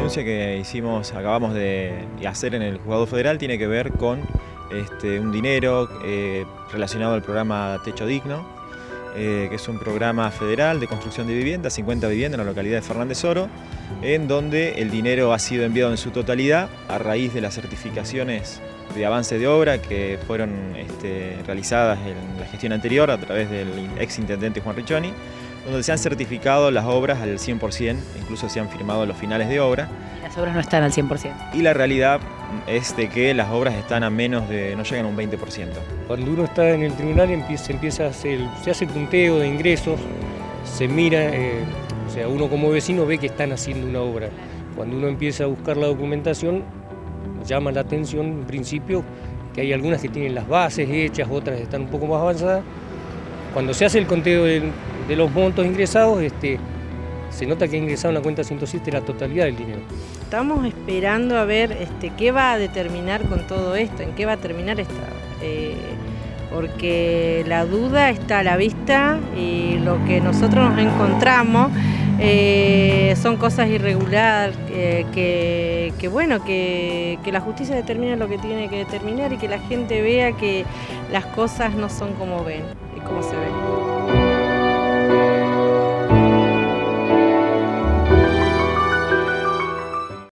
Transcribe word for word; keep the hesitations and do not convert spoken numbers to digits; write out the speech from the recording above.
denuncia que hicimos, acabamos de hacer en el Juzgado Federal tiene que ver con este, un dinero eh, relacionado al programa Techo Digno, eh, que es un programa federal de construcción de viviendas, cincuenta viviendas en la localidad de Fernández Oro, en donde el dinero ha sido enviado en su totalidad a raíz de las certificaciones de avance de obra que fueron este, realizadas en la gestión anterior a través del ex intendente Juan Riccioni, donde se han certificado las obras al cien por cien, incluso se han firmado los finales de obra. Las obras no están al cien por cien. Y la realidad es de que las obras están a menos de, no llegan a un veinte por ciento. Cuando uno está en el tribunal empieza, empieza a hacer, se hace punteo de ingresos, se mira, eh, o sea, uno como vecino ve que están haciendo una obra. Cuando uno empieza a buscar la documentación, llama la atención en principio que hay algunas que tienen las bases hechas, otras están un poco más avanzadas. Cuando se hace el conteo de, de los montos ingresados, este, se nota que ha ingresado en la cuenta ciento siete la totalidad del dinero. Estamos esperando a ver este, qué va a determinar con todo esto, en qué va a terminar esta, eh, porque la duda está a la vista y lo que nosotros nos encontramos eh, son cosas irregulares, eh, que, que bueno, que, que la justicia determine lo que tiene que determinar y que la gente vea que las cosas no son como ven y como se ven.